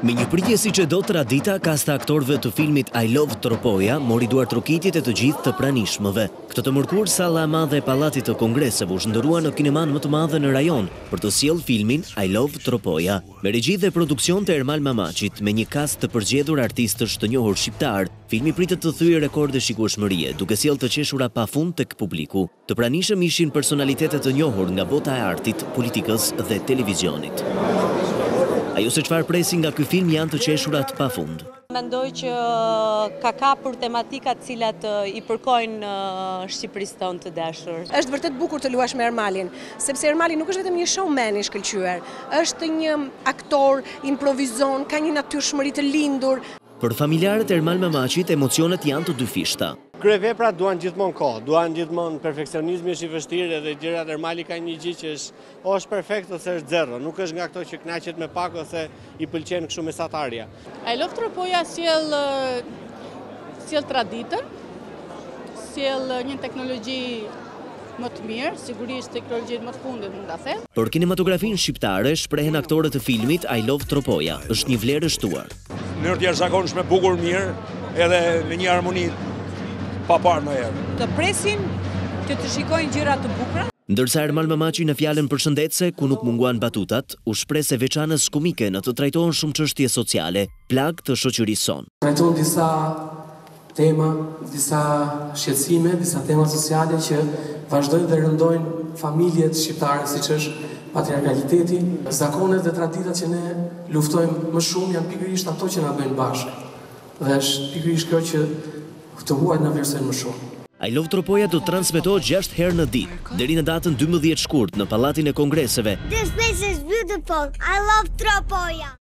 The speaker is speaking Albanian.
Me një pritje si që do tradita, kasta aktorëve të filmit I Love Tropoja mori duar trokitjet e të gjithë të pranishmëve. Këtë të mërkur, salla e madhe e Pallatit të Kongreseve u shndërua në kineman më të madhe në rajon për të sjellë filmin I Love Tropoja, me regji dhe produksion të Ermal Mamaqit, me një kast të përgjedhur artistësh të njohur shqiptar. Filmi pritet të thyejë rekorde shikueshmërie, duke sjellë të qeshura pafund tek publiku. Të pranishëm ishin personalitetet të njohur nga bota e artit, politikës dhe televizionit. Ajo se çfarë presin nga ky film janë të qeshurat pafund. Mendoj që ka kapur tematika të cilat i përkojnë Shqipërisë tonë të dashur. Është vërtet bukur të luash me Ermalin, sepse Ermali nuk është vetëm një showman i shkëlqyer, është një aktor, improvizon, ka një natyrshmëri të lindur. Për familjarët e Ermal Mamaqit, emocionet janë të dyfishta. Kryeveprat duan gjithmonë kohë, duan gjithmonë perfekcionizmi është i vështirë dhe gjërat. Ermali ka një gjë që është perfekt ose është zero, nuk është nga ato që kënaqet me pak ose i pëlqen kështu mesatarja. I Love Tropoja sjell traditën, sjell një teknologji më të mirë, sigurisht teknologjinë më të fundit mund ta them. Për kinematografinë shqiptare shprehen aktorët të filmit I Love Tropoja, është një vlerë e shtuar. Në të jashtëzakonshme, bukur, mirë, edhe me një harmoni pa parë ndonjëherë. Të presin që të shikojnë gjëra të bukura. Ndërsa Ermal Mamaqi në fjalën përshëndetse, ku nuk munguan batutat, u shpreh se veçanës komike në të trajtohen shumë çështje sociale, plagë të shoqërisë sonë. Trajton disa tema, disa shqetësime, disa tema sociale që vazhdojnë dhe rëndojnë familjet shqiptare, siç është patriarkaliteti. Zakonet dhe traditat që ne luftojmë më shumë janë pikërisht ato që na bëjnë bashkë. Dhe është pikërisht kjo që të huajt na vlerësojnë më shumë. I Love Tropoja do të transmetohet 6 herë në ditë, deri në datën 12 shkurt në Pallatin e Kongreseve. This place is beautiful. I love Tropoja.